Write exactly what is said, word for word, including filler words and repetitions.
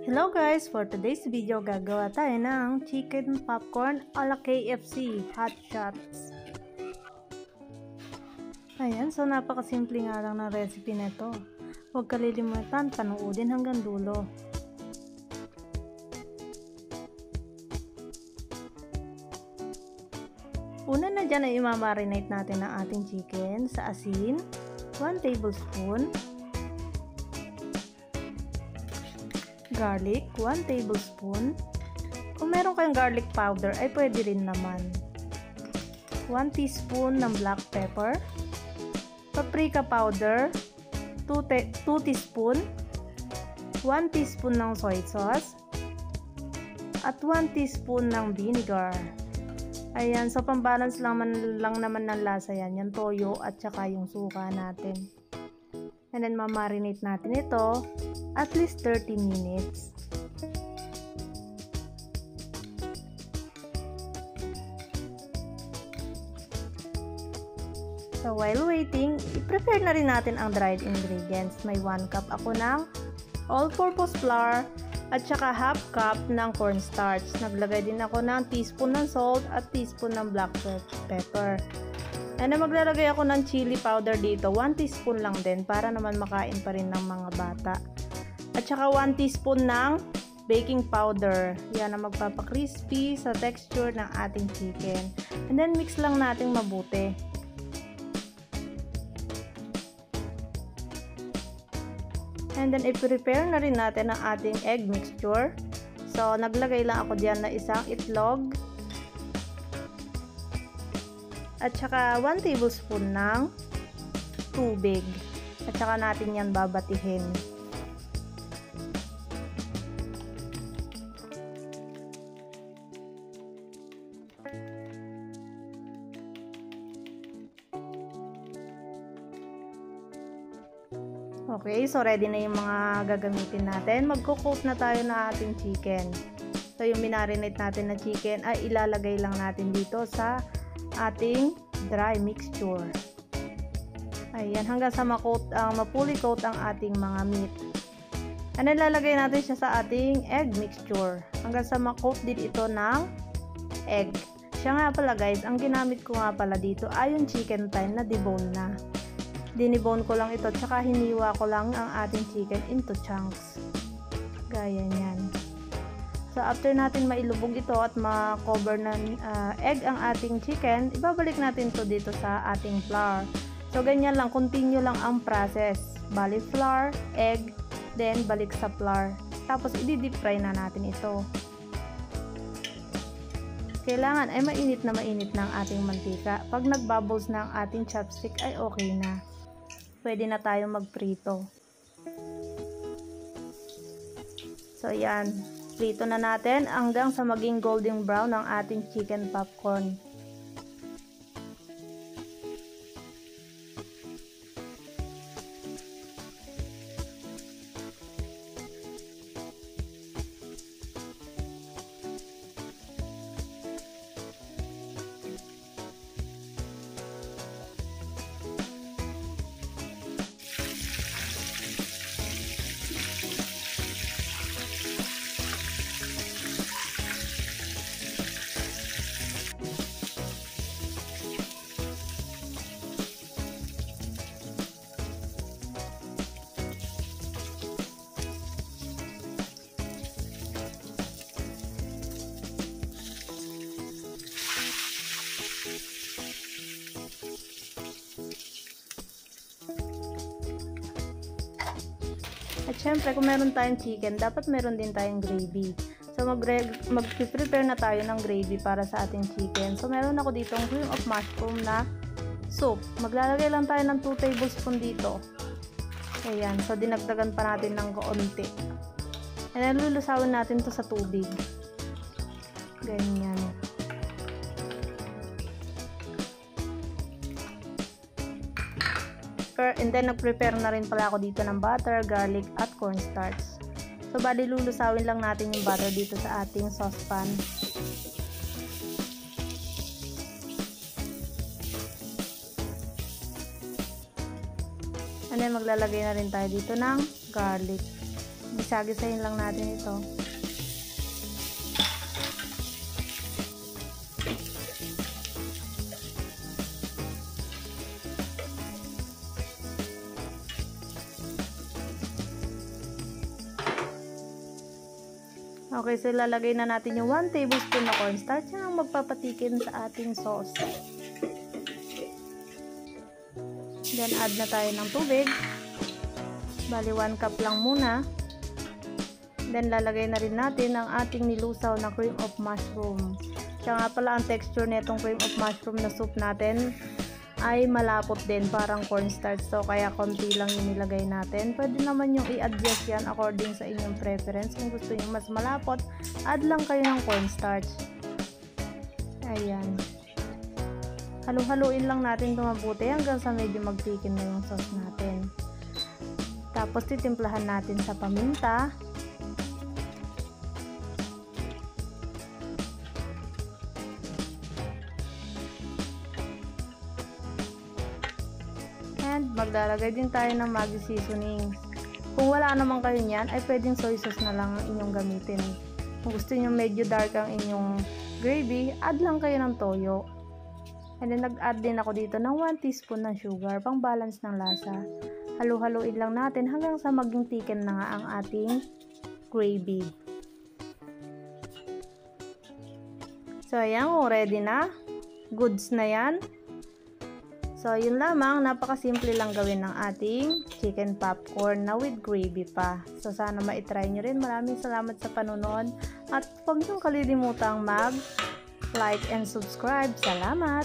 Hello guys! For today's video, gagawa tayo ng chicken popcorn ala K F C Hot Shots. Ayan, so napakasimple nga lang ng recipe nito. Huwag kalilimutan, panoodin hanggang dulo. Una na dyan ay imamarinate natin ang ating chicken sa asin, one tablespoon, garlic, one tablespoon. Kung meron kayong garlic powder ay pwede rin naman. one teaspoon ng black pepper, paprika powder, two teaspoon, one teaspoon ng soy sauce, at one teaspoon ng vinegar. Ayan, so pambalance lang, man, lang naman ng lasa yan, yung toyo at saka yung suka natin. And then mamarinate natin ito at least thirty minutes. So while waiting, i-prepare na rin natin ang dried ingredients. May one cup ako ng all-purpose flour at saka half cup ng cornstarch. Naglagay din ako ng teaspoon ng salt at teaspoon ng black pepper. And then maglalagay ako ng chili powder dito, one teaspoon lang din para naman makain pa rin ng mga bata. At saka one teaspoon ng baking powder. Yan ang magpapakrispy sa texture ng ating chicken. And then mix lang natin mabuti. And then i-prepare na rin natin ang ating egg mixture. So naglagay lang ako diyan na isang itlog. At saka one tablespoon ng tubig. At saka natin yan babatihin. Okay, so ready na yung mga gagamitin natin. Magko-coat na tayo ng ating chicken. So yung minarinate natin na chicken ay ilalagay lang natin dito sa ating dry mixture. Ayan, hanggang sa ma-coat, uh, mapuli coat ang ating mga meat. And then lalagay natin siya sa ating egg mixture. Hanggang sa ma-coat din ito ng egg. Siya nga pala guys, ang ginamit ko nga pala dito ay yung chicken thigh na debone na. Dinibone ko lang ito, tsaka hiniwa ko lang ang ating chicken into chunks. Gaya niyan. So after natin mailubog ito at ma-cover ng uh, egg ang ating chicken, ibabalik natin to dito sa ating flour. So ganyan lang, continue lang ang process. Bali flour, egg, then balik sa flour. Tapos i-deep fry na natin ito. Kailangan ay mainit na mainit na ang ating mantika. Pag nag-bubbles na ang ating chopstick ay okay na. Pwede na tayong magprito. So yan, prito na natin hanggang sa maging golden brown ang ating chicken popcorn. At syempre, kung meron tayong chicken, dapat meron din tayong gravy. So, mag-prepare na tayo ng gravy para sa ating chicken. So, meron ako dito ang cream of mushroom na soup. Maglalagay lang tayo ng two tablespoon dito. Ayan. So, dinagdagan pa natin ng kaunti. And then, lulusawin natin to sa tubig. Ganyan. And then, nag-prepare na rin pala ako dito ng butter, garlic, at cornstarch. So, bali lulusawin lang natin yung butter dito sa ating saucepan. And then maglalagay na rin tayo dito ng garlic. Gisa-gisahin lang natin ito. Okay, so lalagay na natin yung one tablespoon na cornstarch. Yan ang magpapatikin sa ating sauce. Then, add na tayo ng tubig. Bali, one cup lang muna. Then, lalagay na rin natin ang ating nilusaw na cream of mushroom. Kaya nga pala, ang texture nitong cream of mushroom na soup natin ay malapot din, parang cornstarch. So, kaya konti lang yung nilagay natin. Pwede naman yung i-adjust yan according sa inyong preference. Kung gusto nyo mas malapot, add lang kayo ng cornstarch. Ayan. Halu-haluin lang natin ito mabuti hanggang sa medyo magtikin na yung sauce natin. Tapos, titimplahan natin sa paminta. And maglalagay din tayo ng Maggi seasonings. Kung wala naman kayo niyan, ay pwedeng soy sauce na lang ang inyong gamitin. Kung gusto niyo medyo dark ang inyong gravy, add lang kayo ng toyo. And then nag-add din ako dito ng one teaspoon ng sugar, pang balance ng lasa. Halu-haluin lang natin hanggang sa maging thicken na nga ang ating gravy. So ayan, kung ready na, goods na yan. So, yun lamang, napakasimple lang gawin ng ating chicken popcorn na with gravy pa. So, sana ma-try nyo rin. Maraming salamat sa panonood. At huwag nyo kalilimutang mag-like and subscribe. Salamat!